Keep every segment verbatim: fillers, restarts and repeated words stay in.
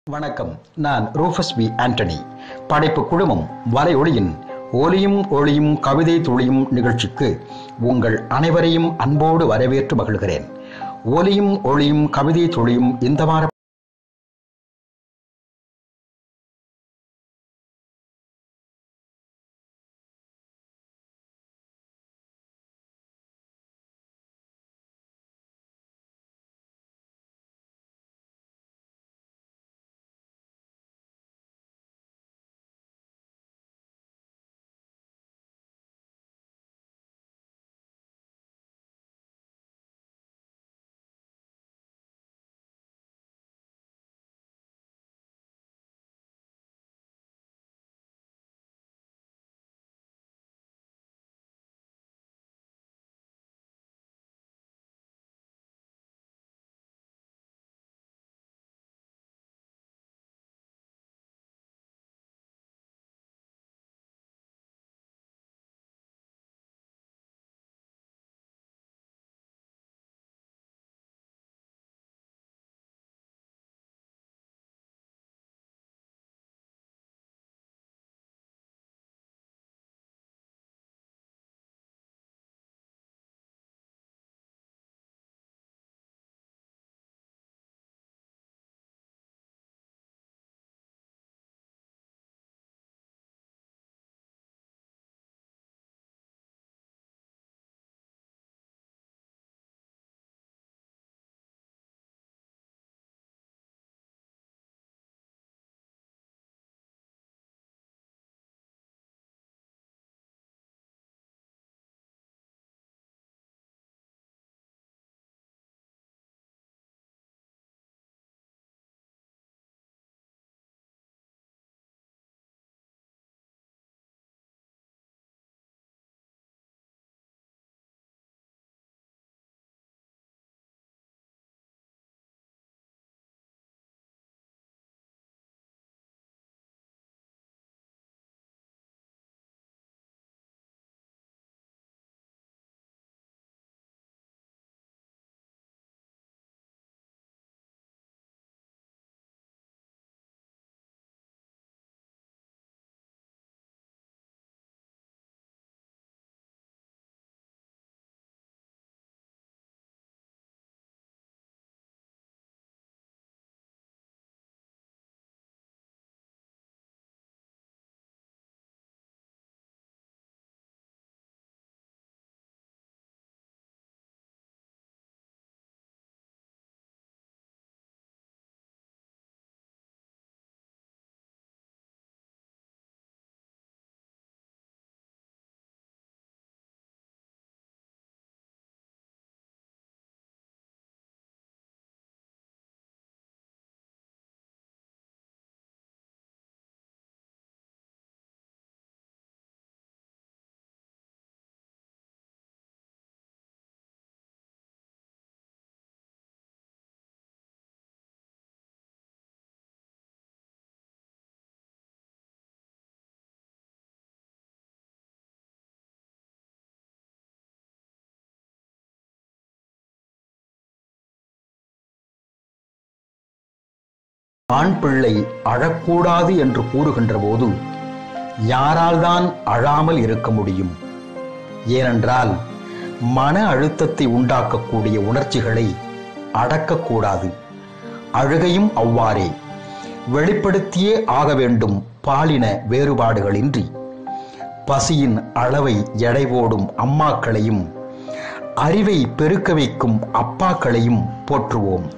வணக்கம். நான் Rufus we Antony. படைப்பு குழுமம் வலையொலியின் ஒலியும் ஒளியும் கவிதை துளியும் நிகழ்ச்சிக்கு உங்கள் அனைவரையும் அன்போடு வரவேற்று மகிழ்கிறேன். ஒலியும் ஒளியும் கவிதை துளியும் இந்த வார ஆண் பிள்ளை அழக்கூடாது என்று கூறுகின்ற போது யாரால் தான் அழாமல் இருக்க முடியும்? ஏனென்றால் மன அழுத்தத்தை உண்டாக்கக்கூடிய உணர்ச்சிகளை அடக்கக்கூடாது. அழுகையும் அவ்வாறே வெளிப்படுத்தியே ஆக வேண்டும். பாலின வேறுபாடுகளின்றி பசியின் அளவை எடை போடும் அம்மாக்களையும் அறிவை பெருக்க வைக்கும் அப்பாக்களையும் போற்றுவோம்.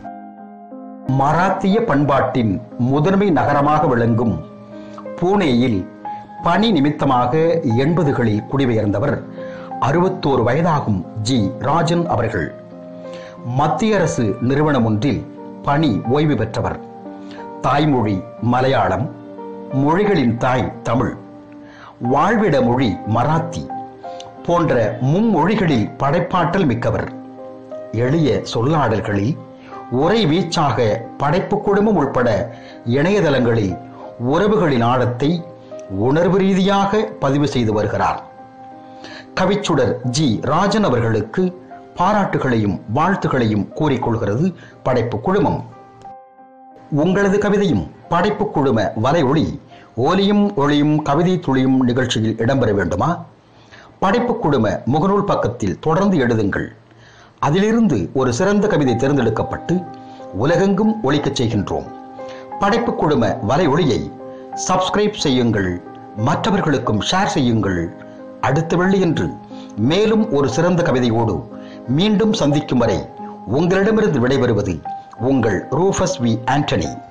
மராத்திய பண்பாட்டின் முதன்மை நகரமாக விளங்கும் பூனேயில் பணி நிமித்தமாக எண்பதுகளில் குடிபெயர்ந்தவர் அறுபத்தோரு வயதாகும் ஜி ராஜன் அவர்கள். மத்திய அரசு நிறுவனம் ஒன்றில் பணி ஓய்வு பெற்றவர். தாய்மொழி மலையாளம், மொழிகளின் தாய் தமிழ், வாழ்விட மொழி மராத்தி போன்ற மும்மொழிகளில் படைப்பாற்றல் மிக்கவர். எளிய சொல்லாடல்களில் ஒரே வீச்சாக படைப்பு குழுமம் உட்பட இணையதளங்களில் உறவுகளின் ஆழத்தை உணர்வு ரீதியாக பதிவு செய்து வருகிறார். கவிச்சுடர் ஜி ராஜன் அவர்களுக்கு பாராட்டுகளையும் வாழ்த்துகளையும் கூறிக்கொள்கிறது படைப்பு குழுமம். உங்களது கவிதையும் படைப்பு குழும வலையொலி ஒலியும் ஒளியும் கவிதை துளியும் நிகழ்ச்சியில் இடம்பெற வேண்டுமா? படைப்பு குழும முகநூல் பக்கத்தில் தொடர்ந்து எழுதுங்கள். அதிலிருந்து ஒரு சிறந்த கவிதை தேர்ந்தெடுக்கப்பட்டு உலகெங்கும் ஒலிக்கச் செய்கின்றோம். படைப்பு குழும வலையொலியை சப்ஸ்கிரைப் செய்யுங்கள், மற்றவர்களுக்கும் ஷேர் செய்யுங்கள். அடுத்த வெள்ளியன்று மேலும் ஒரு சிறந்த கவிதையோடு மீண்டும் சந்திக்கும் வரை உங்களிடமிருந்து விடைபெறுவது உங்கள் ரூஃபஸ் வி ஆண்டனி.